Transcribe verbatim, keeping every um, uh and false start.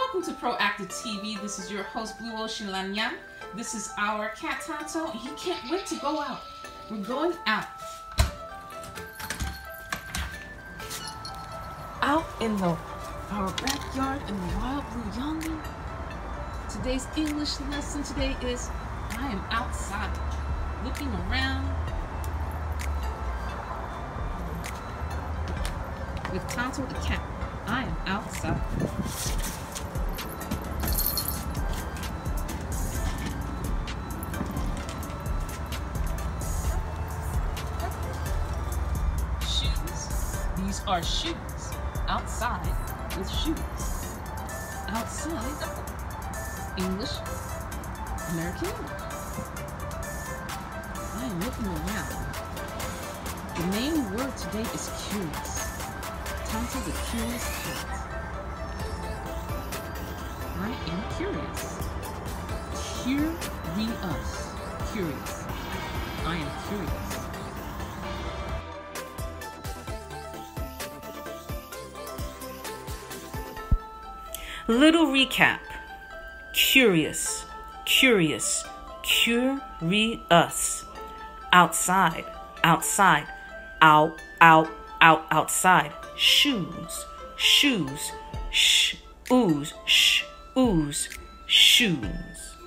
Welcome to Proactive T V. This is your host, Blue Ocean Lanyam. This is our cat Tonto, and he can't wait to go out. We're going out. Out in the our backyard in the wild blue yonder. Today's English lesson today is I am outside, looking around with Tonto the cat. I am outside. Shoes. These are shoes. Outside with shoes. Outside. English. American English. I am looking around. The main word today is curious. Tonto the curious cat. I am curious. Curious. Curious. I am curious. Little recap. Curious, curious, curious. Outside, outside, out, out, out, outside. Shoes, shoes, sh, ooze, sh, ooze, shoes.